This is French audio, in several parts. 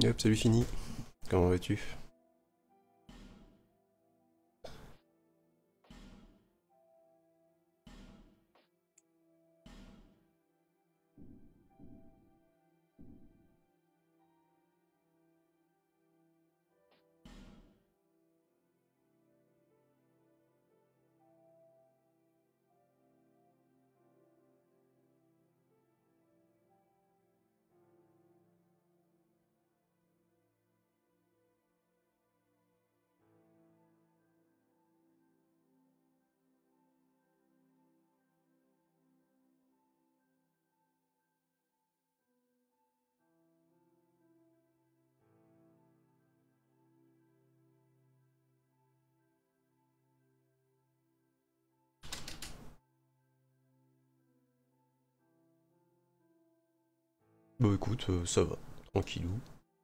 Hop, salut fini. Comment vas-tu? Bah écoute, ça va, tranquillou.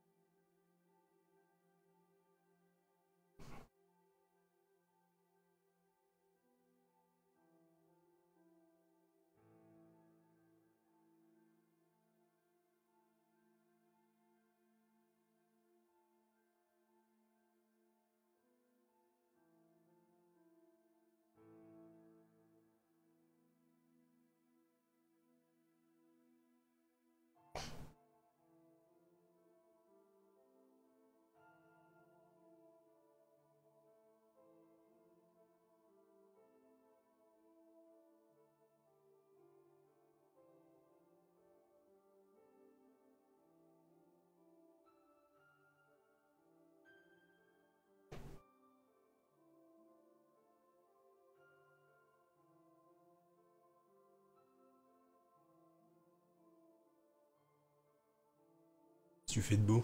Tu fais de beau.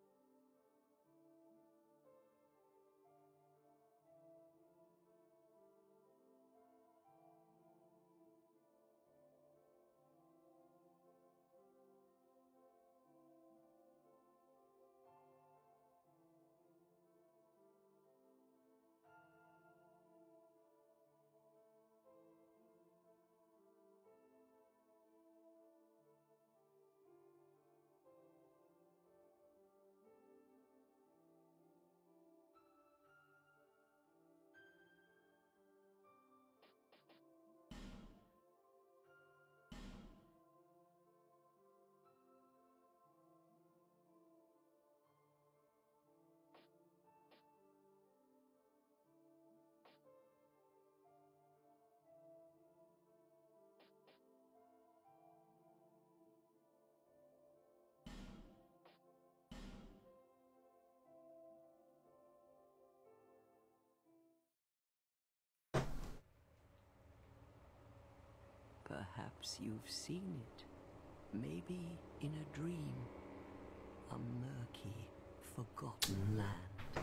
Perhaps you've seen it, maybe in a dream, a murky, forgotten land.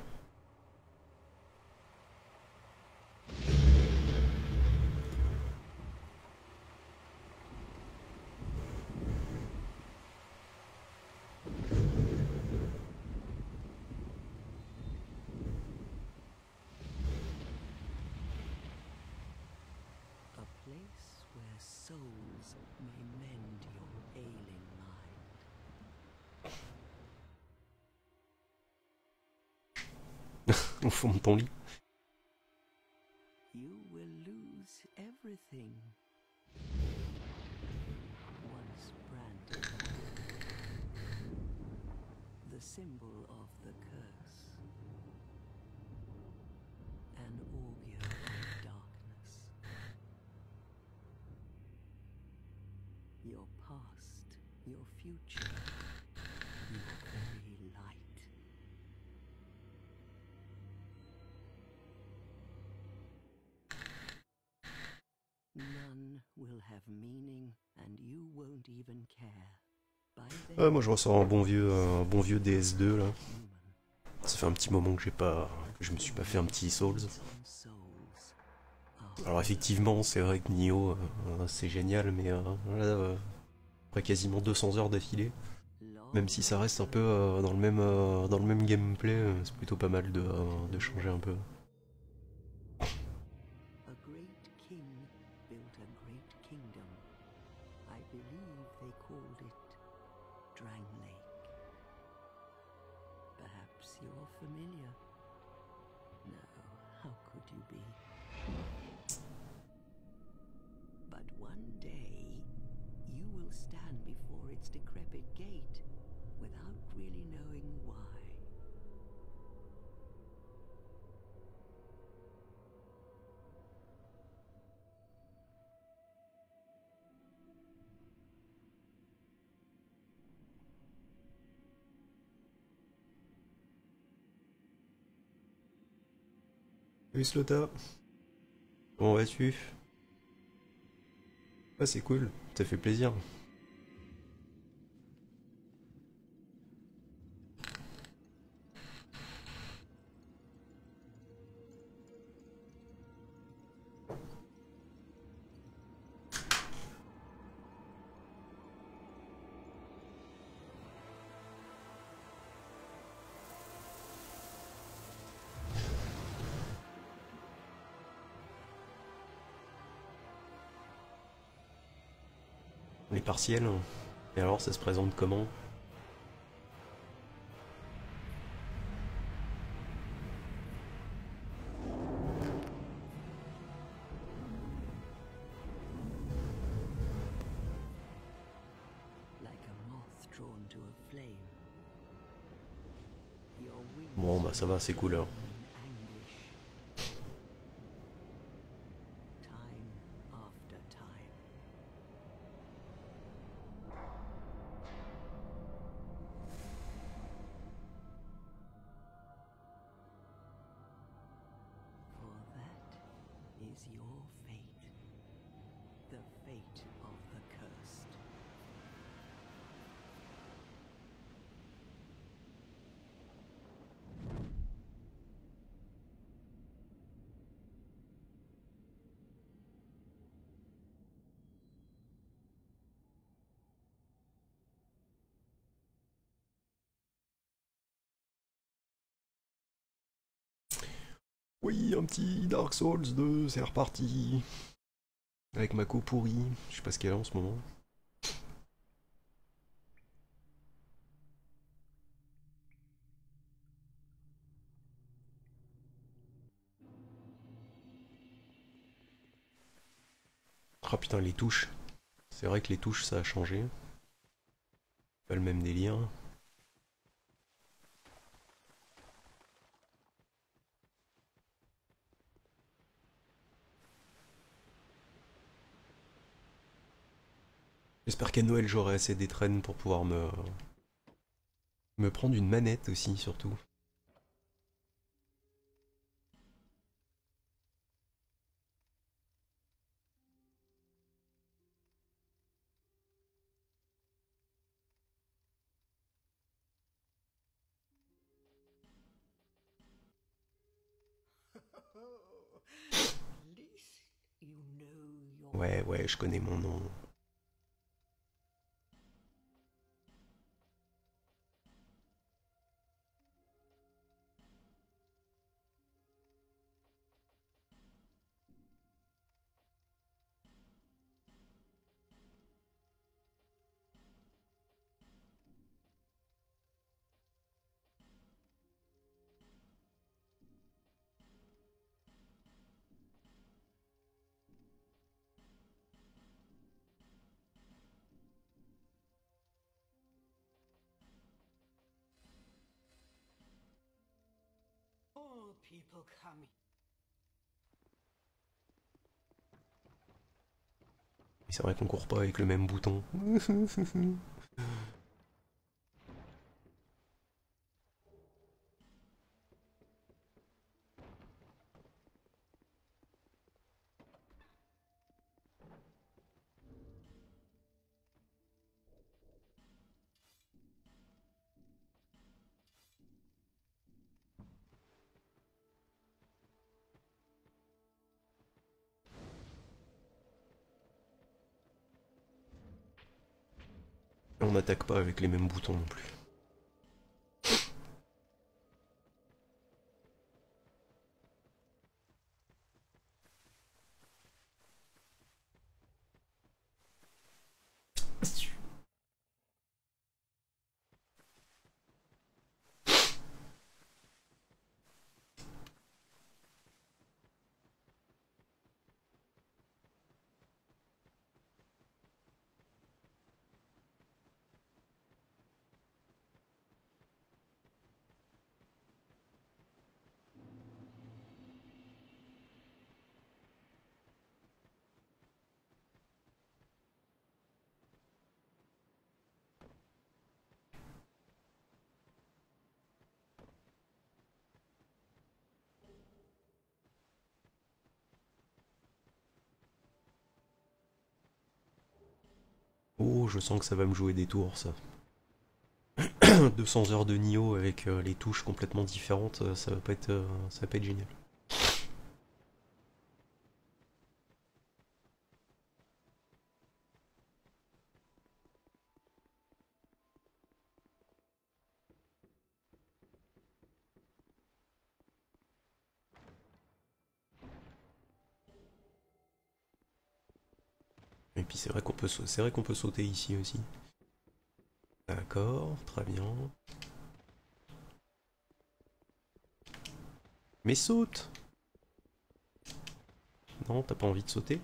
A place where souls may mend your ailing mind. Au fond de ton lit. You will lose everything. Once branded. The symbol of the curse. An augur of darkness. Your past, your future, your very light. None will have meaning, and you won't even care. By then, Moi je ressens un bon vieux DS2 là. human Ça fait un petit moment que je me suis pas fait un petit Souls. souls are Alors effectivement, c'est vrai que Nioh, c'est génial, mais là, après quasiment 200 heures d'affilée, même si ça reste un peu dans le même gameplay, c'est plutôt pas mal de changer un peu. a great king built a great kingdom. I believe they called it Drang Lake. Perhaps you're familiar. No, how could you be? But one day, you will stand before its decrepit gate without really knowing why. Salut Slota. Comment vas-tu? Ah c'est cool, ça fait plaisir. Les partiels. Et alors ça se présente comment? Like a moth drawn to a flame. Your wings Bon bah ça va, c'est cool alors. in anguish. Time after time. For that is your fate. The fate of the cursed. Oui, un petit Dark Souls 2, c'est reparti. Avec ma co pourrie, je sais pas ce qu'elle a en ce moment. Ah putain, les touches. C'est vrai que les touches ça a changé. Pas le même délire. J'espère qu'à Noël j'aurai assez d'étrennes pour pouvoir me prendre une manette aussi surtout. At least you know your Ouais, ouais, je connais mon nom. all people coming. C'est vrai qu'on court pas avec le même bouton. On n'attaque pas avec les mêmes boutons non plus. Oh, je sens que ça va me jouer des tours, ça. 200 heures de Nioh avec les touches complètement différentes, ça va pas être génial. Et puis c'est vrai qu'on peut sauter ici aussi. D'accord, très bien. Mais saute! Non, t'as pas envie de sauter?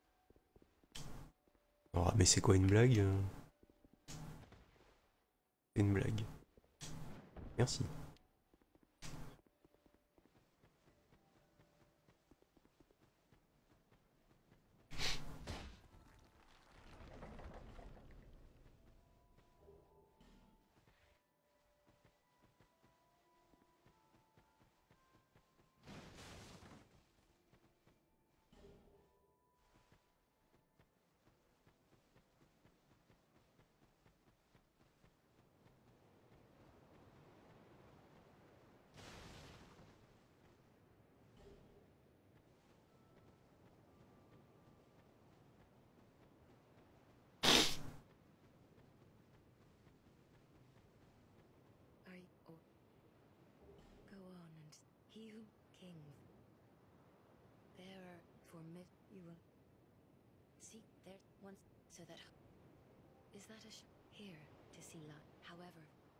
Ah, mais c'est quoi une blague? C'est une blague. Merci. Oh, go on and he who king there are formid you will see there once so that is that a here to see la however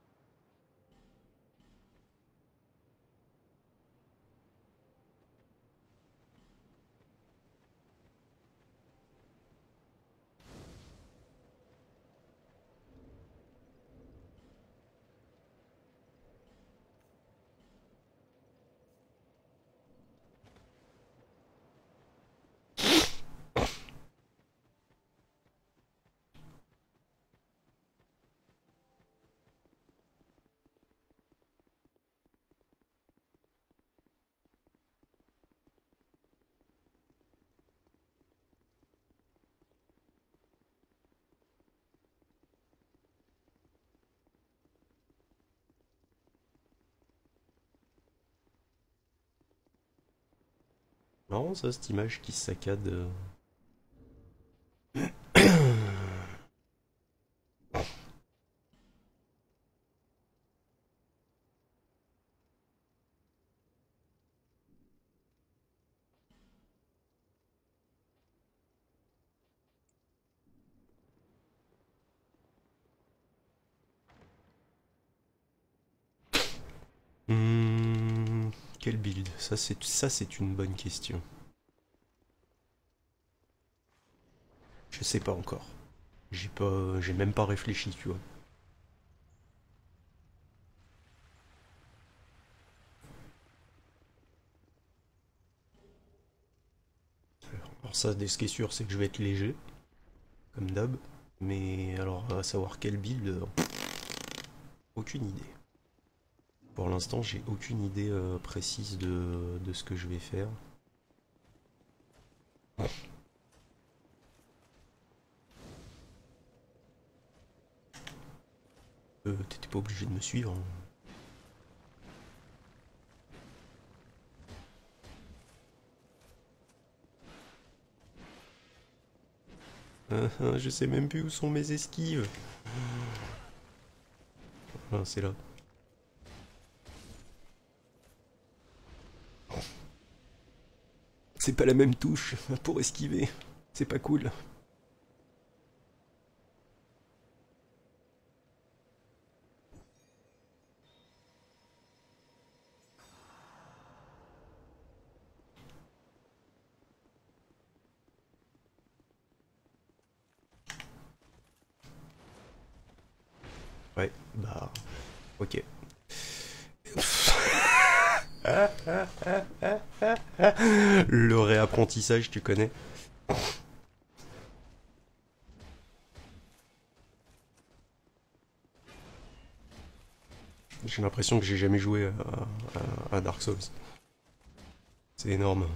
Marrant ça, cette image qui se saccade. Quel build? Ça c'est une bonne question. Je sais pas encore. J'ai même pas réfléchi, tu vois. Alors ça, ce qui est sûr, c'est que je vais être léger, comme d'hab. Mais alors, à savoir quel build, aucune idée. Pour l'instant, j'ai aucune idée précise de ce que je vais faire. T'étais pas obligé de me suivre, hein. Je sais même plus où sont mes esquives. Ah, c'est là. C'est pas la même touche pour esquiver. C'est pas cool. Ouais, bah... Ok. Le réapprentissage, tu connais. J'ai l'impression que j'ai jamais joué à Dark Souls. C'est énorme.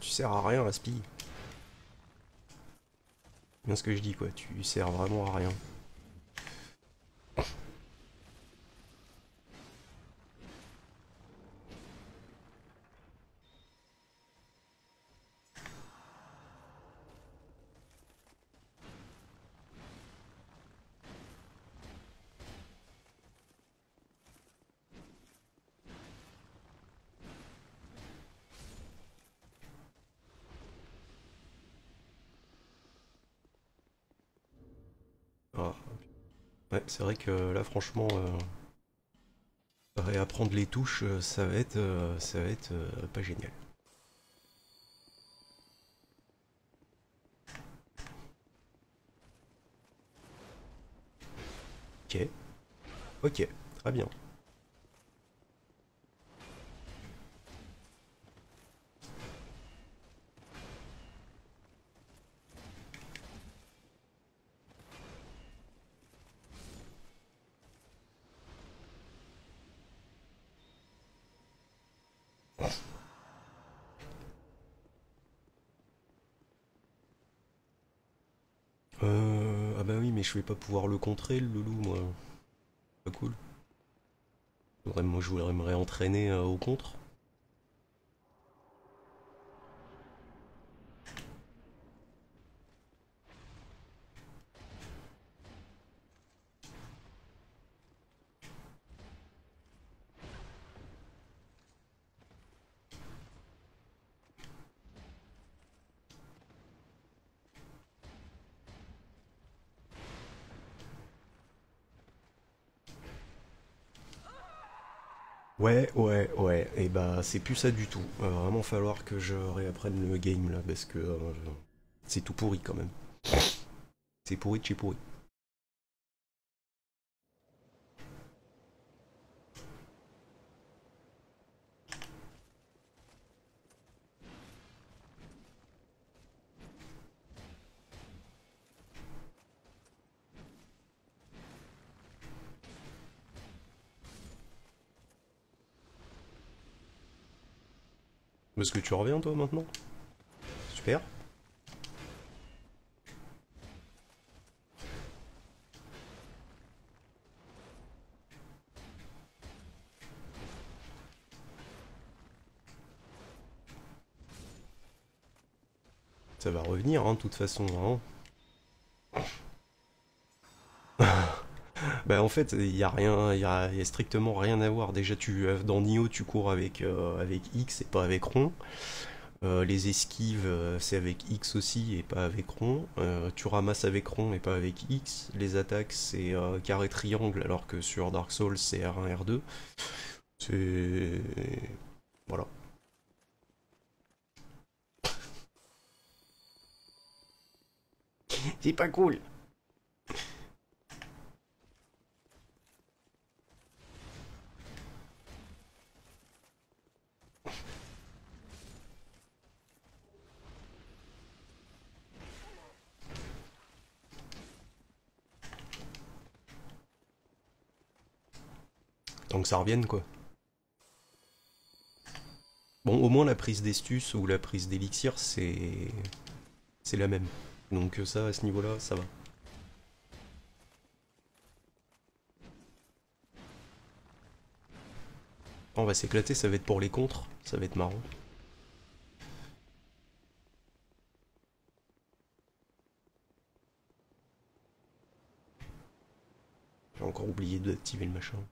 tu sers à rien, Aspi. Bien ce que je dis, quoi. Tu sers vraiment à rien. Ah. Ouais, c'est vrai que là, franchement, réapprendre les touches, ça va être pas génial. Ok, ok, très bien. Ah bah oui, mais je vais pas pouvoir le contrer, le loulou, moi. Pas cool. Moi, je voudrais me réentraîner au contre. Ouais, ouais, ouais, et bah c'est plus ça du tout. Va vraiment falloir que je réapprenne le game là, parce que c'est tout pourri quand même. C'est pourri de chez pourri. Est-ce que tu reviens toi maintenant? Super. Ça va revenir, hein, de toute façon, hein. Bah en fait, il y a rien, il y a strictement rien à voir. Déjà, dans Nioh, tu cours avec X et pas avec rond. Les esquives, c'est avec X aussi et pas avec rond. Tu ramasses avec rond et pas avec X. Les attaques, c'est carré triangle, alors que sur Dark Souls, c'est R1, R2. C'est... Voilà. C'est pas cool. Tant que ça revienne, quoi. Bon, au moins la prise d'Estus ou la prise d'Elixir, c'est la même. Donc ça, à ce niveau-là, ça va. On va s'éclater, ça va être pour les contres, ça va être marrant. J'ai encore oublié d'activer le machin.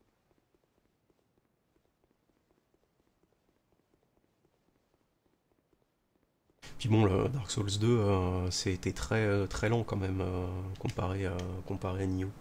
Puis bon, le Dark Souls 2, c'était très lent quand même, comparé à Nioh.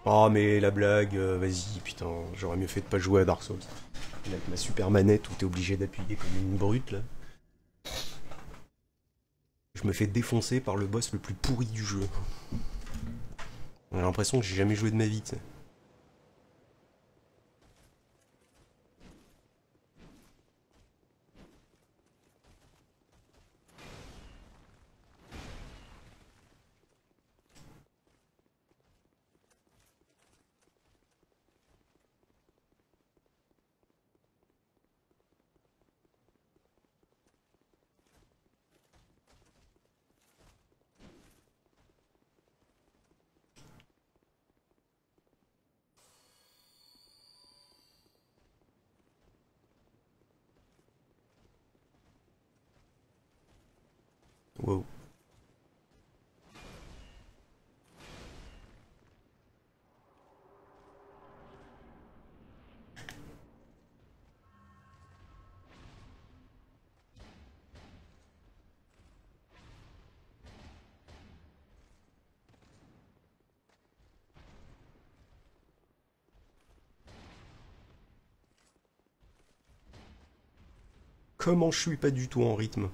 Oh mais la blague, vas-y, putain, j'aurais mieux fait de pas jouer à Dark Souls. Avec ma super manette où t'es obligé d'appuyer comme une brute là. Je me fais défoncer par le boss le plus pourri du jeu. J'ai l'impression que j'ai jamais joué de ma vie, tu sais. Wow. Comment je suis pas du tout en rythme?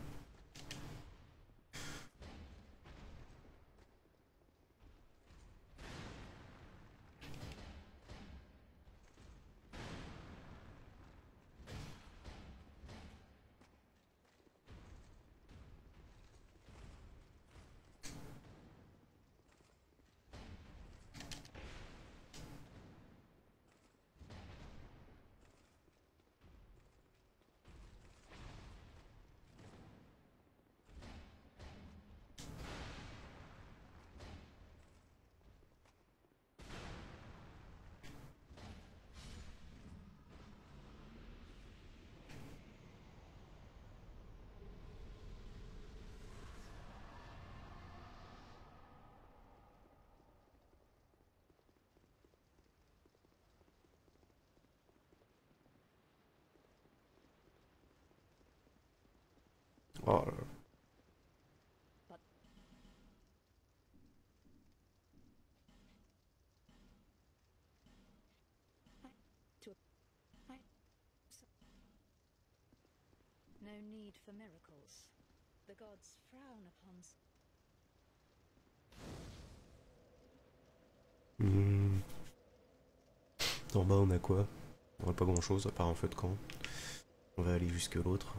Oh là là. No need for miracles. The gods frown upon. Hmm. En bas on a quoi? On a pas grand chose à part un feu de camp. On va aller jusque l'autre.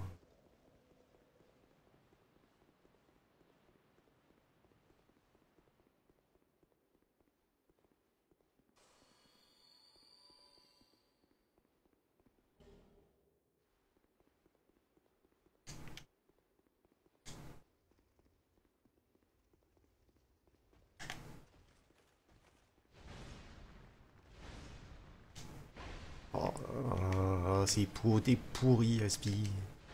Oh, c'est pour t'es pourri, Aspi.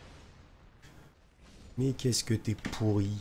Mais qu'est-ce que t'es pourri?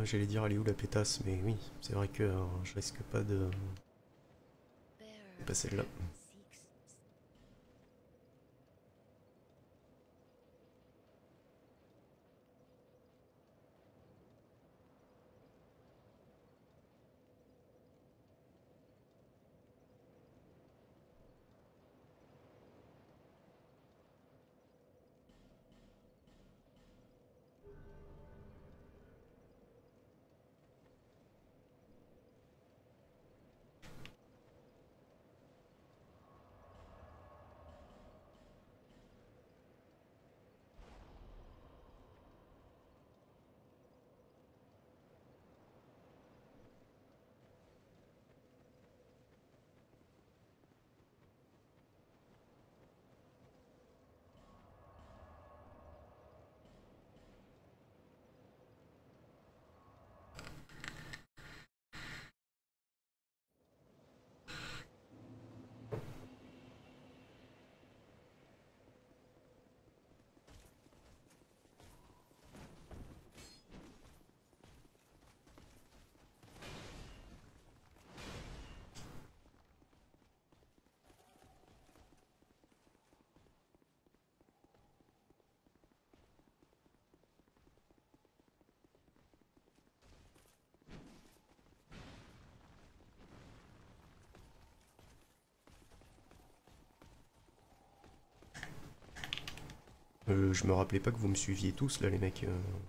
j'allais dire elle est où la pétasse, mais oui, c'est vrai que je risque pas de... C'est pas celle-là. Je me rappelais pas que vous me suiviez tous là les mecs.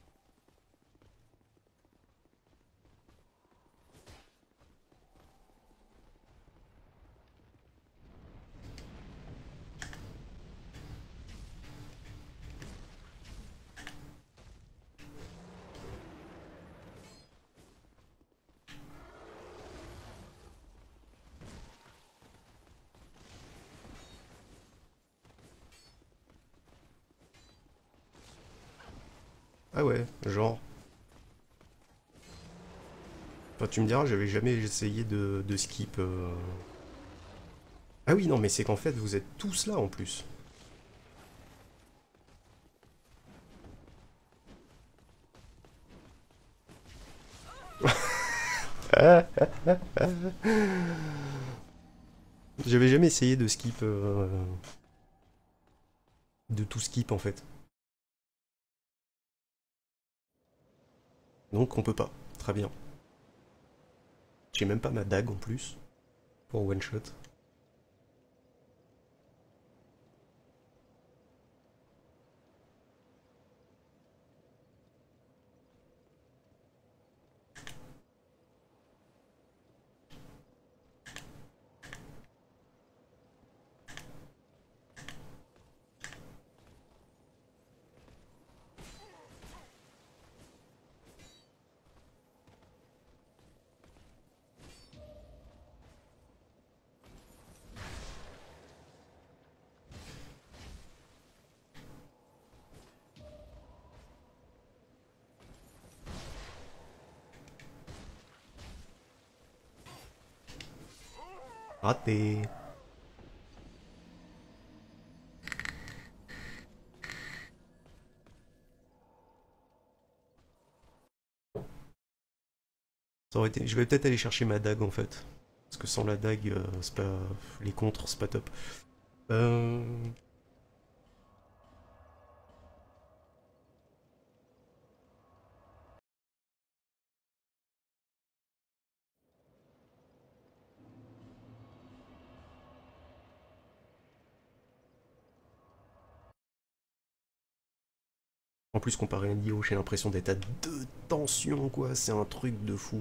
Ah ouais, genre. Enfin, tu me diras, j'avais jamais essayé de skip. Ah oui, non, mais c'est qu'en fait, vous êtes tous là en plus. J'avais jamais essayé de skip. De tout skip en fait. Donc on peut pas. Très bien. J'ai même pas ma dague en plus. Pour one shot. Raté. Ça aurait été... Je vais peut-être aller chercher ma dague en fait. Parce que sans la dague, c'est pas... les contres, c'est pas top. Euh... En plus, comparé à Nioh, j'ai l'impression d'être à deux tensions, quoi. C'est un truc de fou.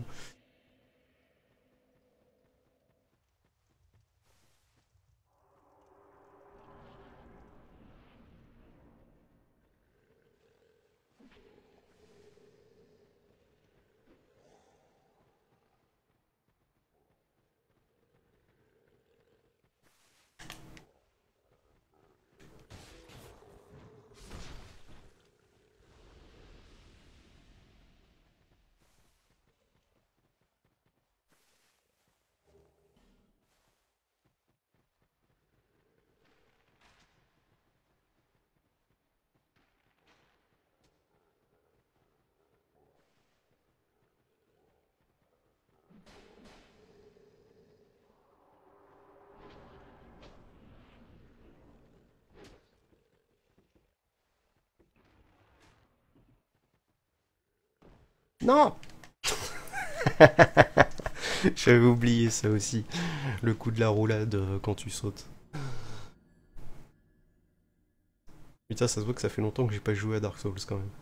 Non. J'avais oublié ça aussi. Le coup de la roulade quand tu sautes. Putain, ça se voit que ça fait longtemps que j'ai pas joué à Dark Souls quand même.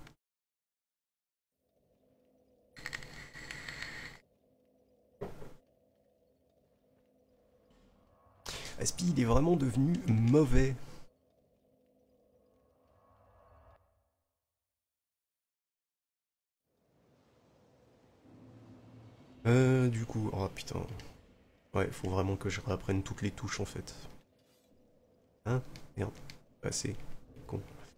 Aspi, il est vraiment devenu mauvais. Du coup, oh putain. Ouais, faut vraiment que je réapprenne toutes les touches en fait. Hein? Merde. Assez. Con.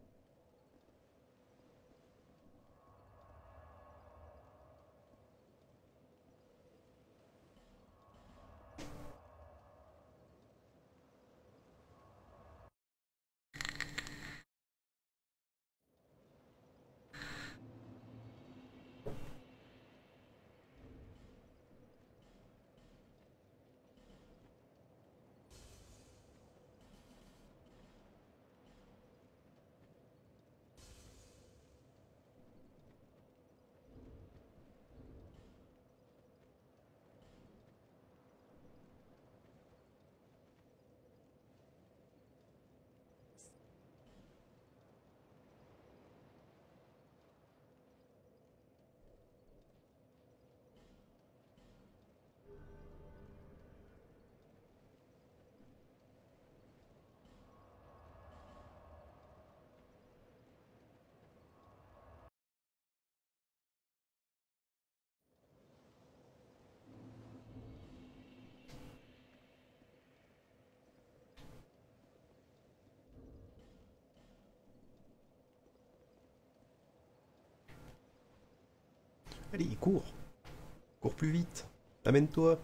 Allez, cours. Cours plus vite. Amène-toi.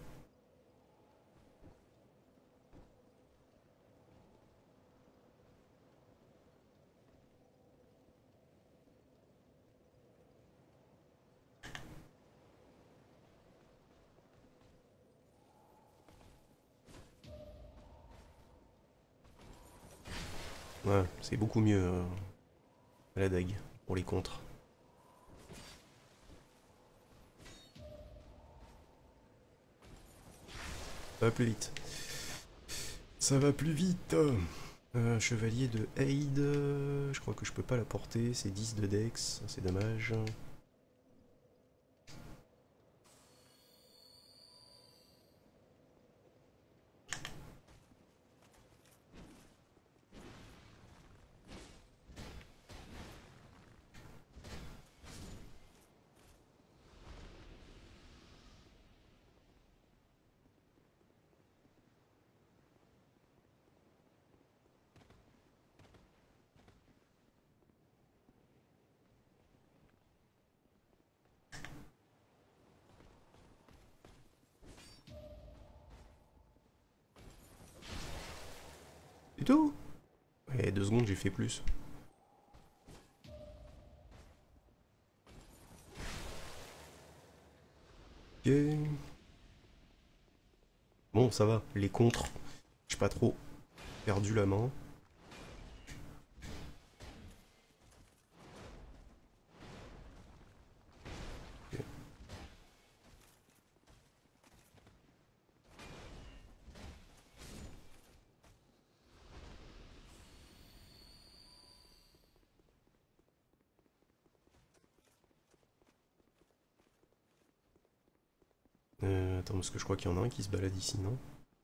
Ouais, c'est beaucoup mieux la dague pour les contres. Ça va plus vite. Ça va plus vite. Chevalier de Aid, je crois que je peux pas la porter, c'est 10 de Dex, c'est dommage. C'est tout. Ouais, 2 secondes, j'ai fait plus. Ok. Bon, ça va, les contres, j'ai pas trop perdu la main. Ok. Attends, parce que je crois qu'il y en a un qui se balade ici, non?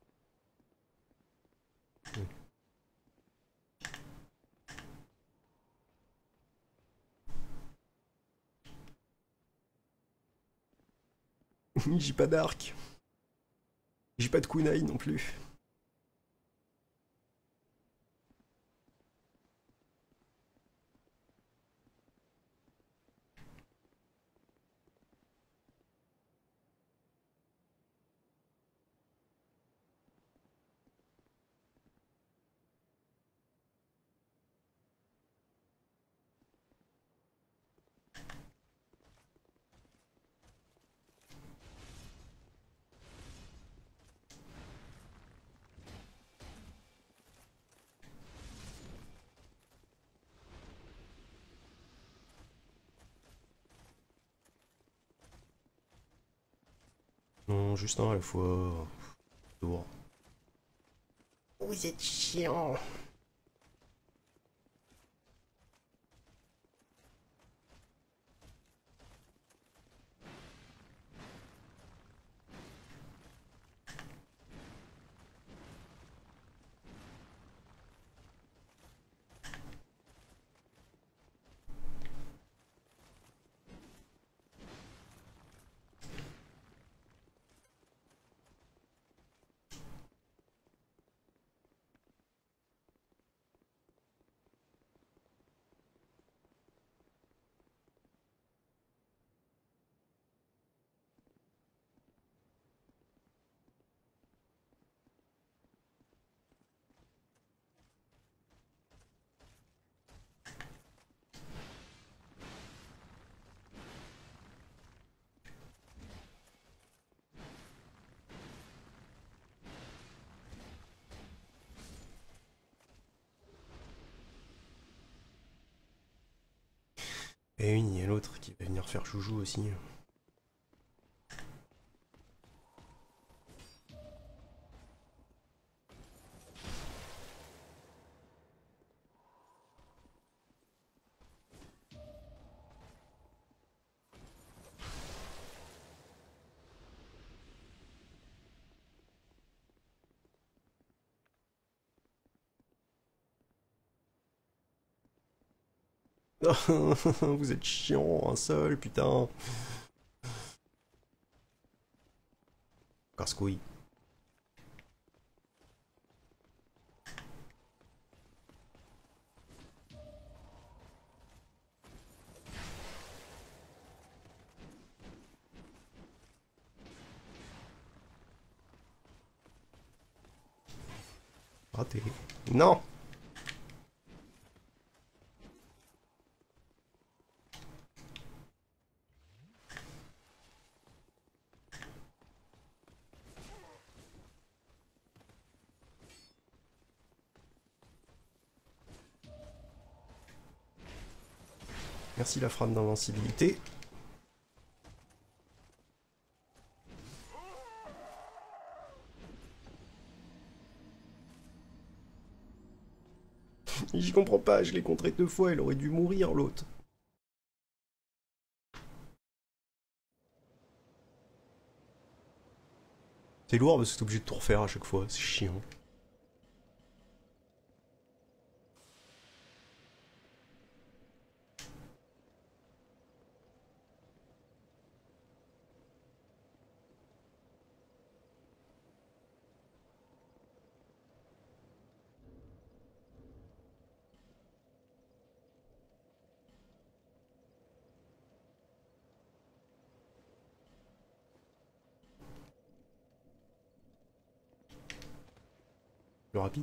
J'ai pas d'arc. J'ai pas de kunai non plus. Non, juste un à la fois. Lourd. Vous êtes chiant. Et une, il y a l'autre qui va venir faire joujou aussi. Vous êtes chiant, un seul, putain. Casse-couille. Raté. Non. Merci la frame d'invincibilité. J'y comprends pas, je l'ai contré 2 fois, elle aurait dû mourir l'autre. C'est lourd parce que t'es obligé de tout refaire à chaque fois, c'est chiant. Le rapide.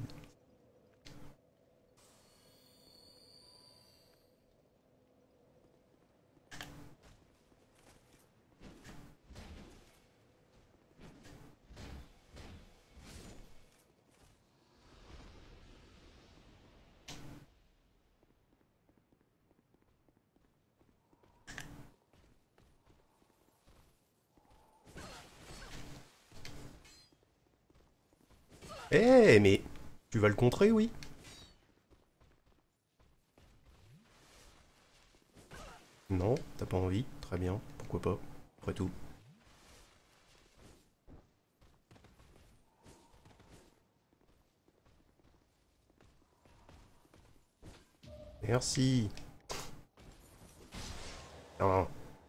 Eh, mais tu vas le contrer, oui? Non, t'as pas envie? Très bien, pourquoi pas, après tout. Merci. Non.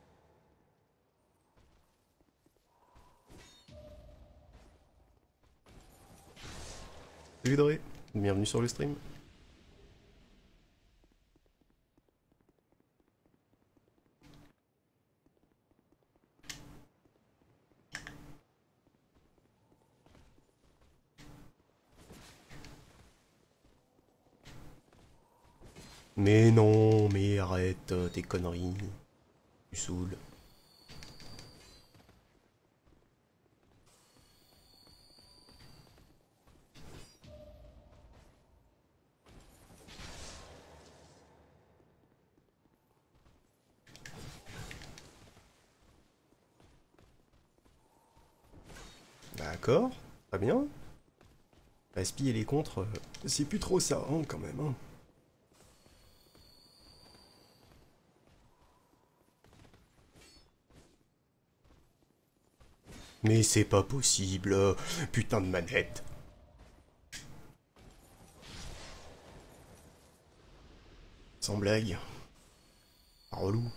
Salut Dre, bienvenue sur le stream. Mais non, mais arrête tes conneries. Tu saoules. D'accord, très bien. La spi et les contres, c'est plus trop ça, hein, quand même. Hein. Mais c'est pas possible, putain de manette. Sans blague. Relou.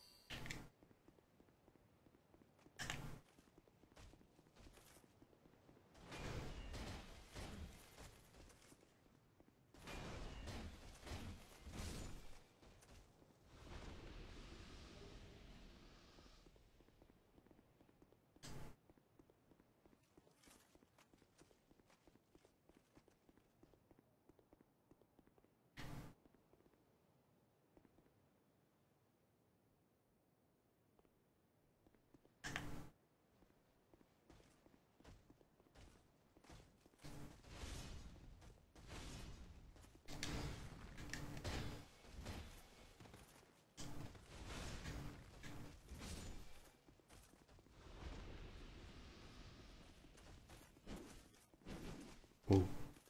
Oh.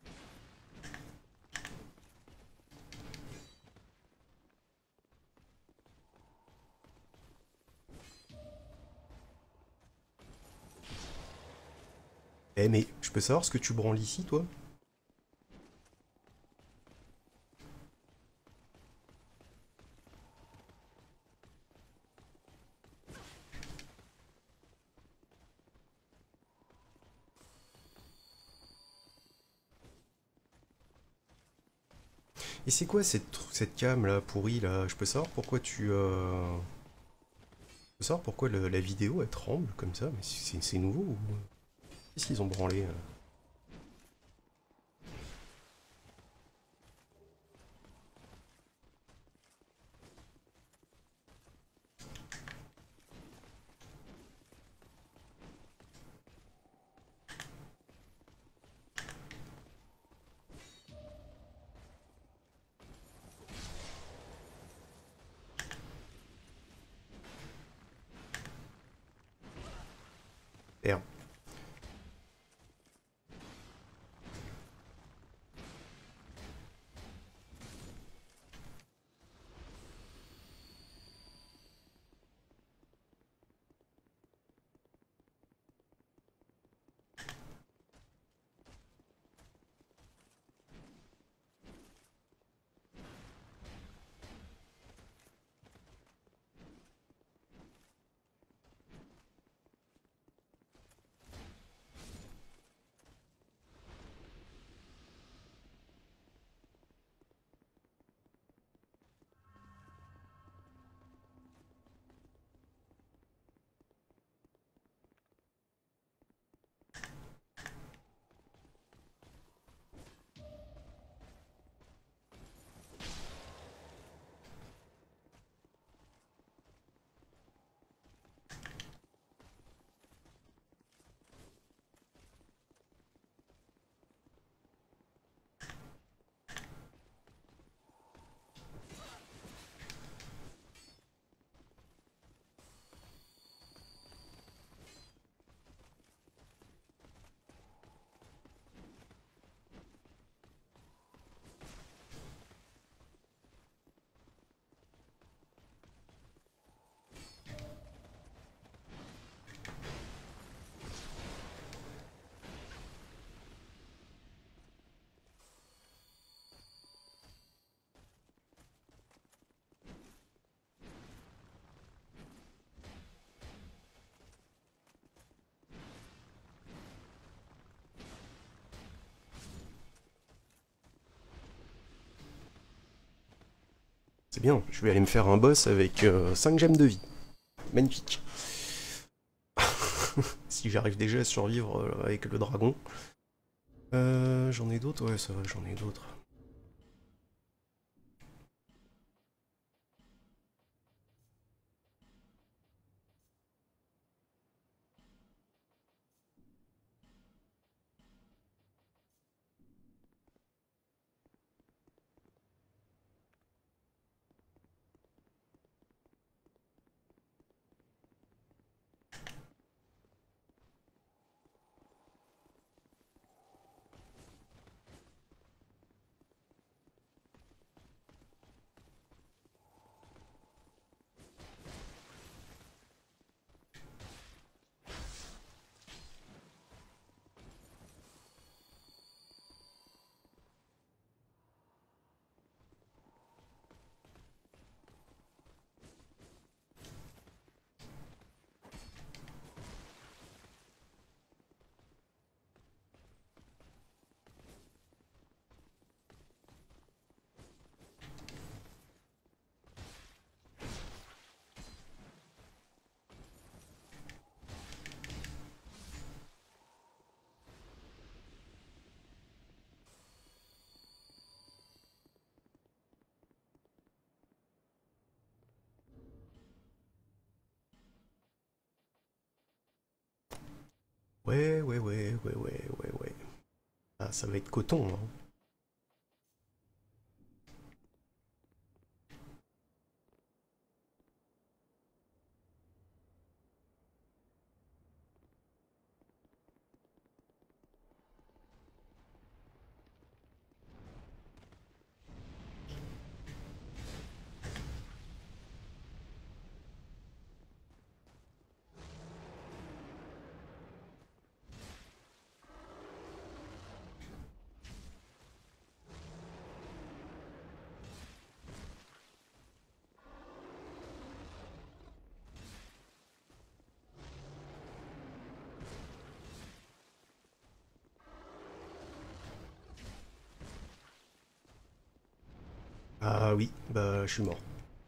Eh mais, je peux savoir ce que tu branles ici, toi? Et c'est quoi cette cam là, pourrie là? Je peux savoir pourquoi Je peux savoir pourquoi la vidéo elle tremble comme ça? Mais c'est nouveau ou... Qu'est-ce qu'ils ont branlé? Merde. C'est bien, je vais aller me faire un boss avec 5 gemmes de vie. Magnifique. Si j'arrive déjà à survivre avec le dragon. J'en ai d'autres? Ouais, ça va, j'en ai d'autres. Ouais. Ah, ça va être coton, hein. Ah oui, bah je suis mort.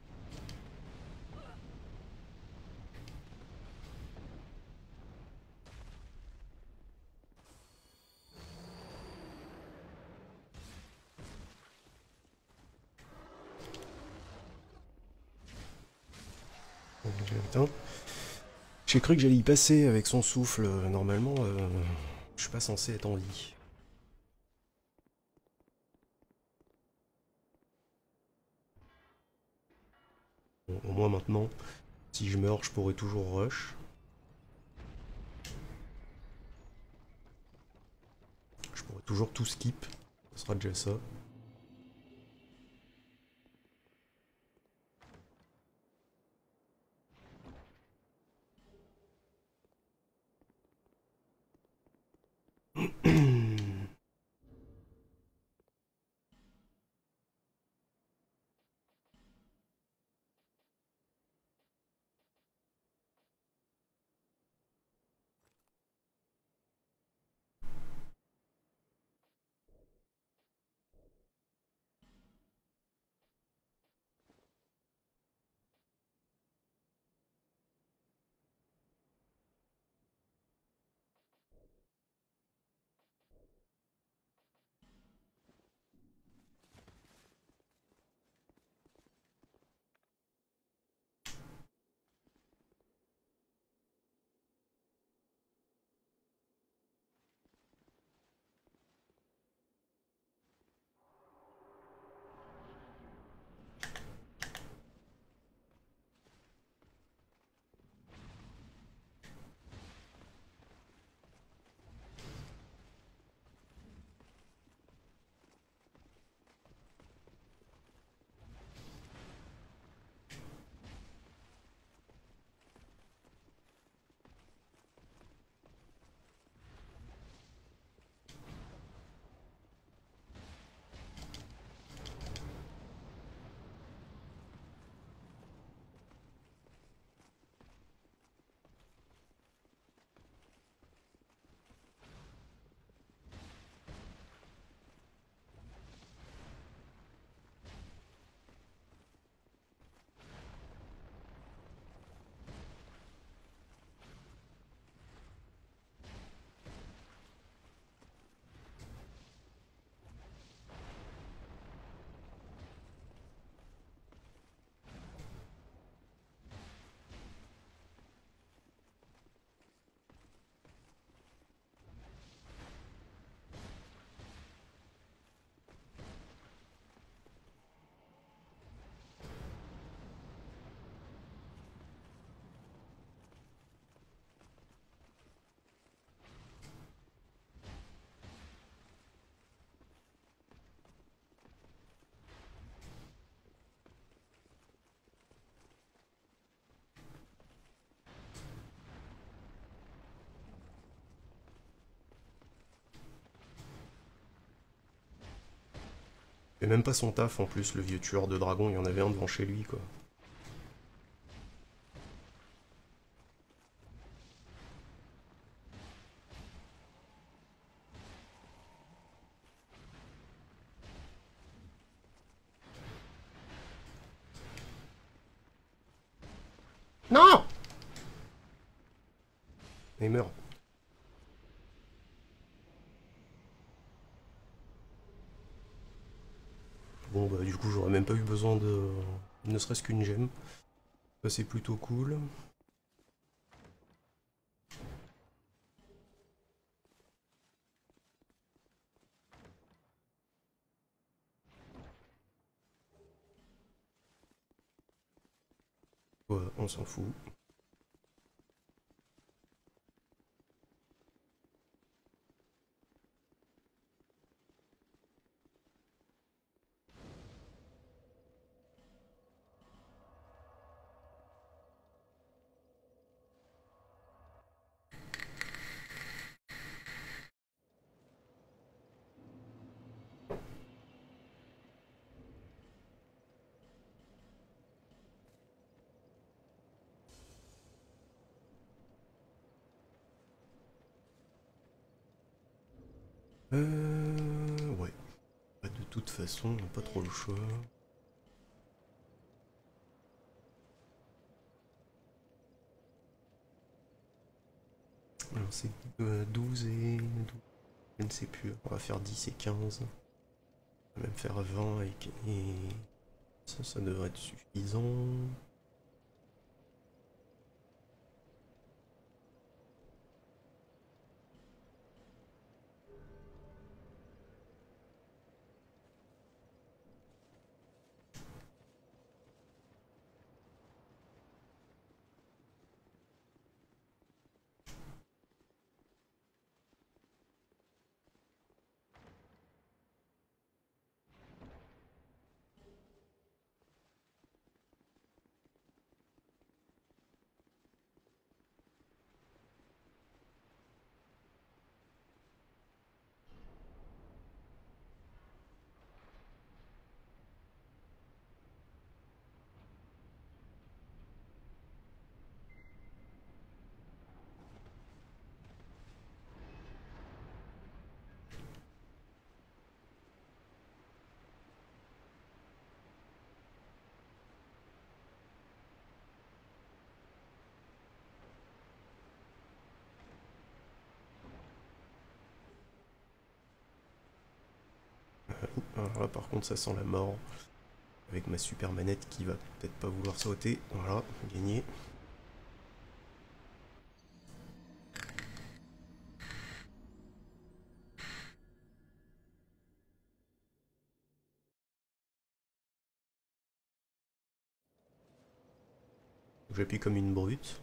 Putain. J'ai cru que j'allais y passer avec son souffle. Normalement, je suis pas censé être en vie. Bon, au moins maintenant, si je meurs, je pourrais toujours rush. Je pourrais toujours tout skip. Ce sera déjà ça. Et même pas son taf en plus, le vieux tueur de dragon, il y en avait un devant chez lui, quoi. Non! Et il meurt. Bon bah du coup j'aurais même pas eu besoin de... ne serait-ce qu'une gemme. Ça c'est plutôt cool. Ouais, on s'en fout. Ouais. Bah, de toute façon, on n'a pas trop le choix. Alors c'est 12 et 12. Je ne sais plus. On va faire 10 et 15. On va même faire 20 et ça devrait être suffisant. Alors là par contre ça sent la mort. Avec ma super manette qui va peut-être pas vouloir sauter. Voilà, gagné. J'appuie comme une brute.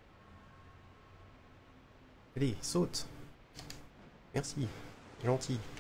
Allez, saute. Merci, gentil.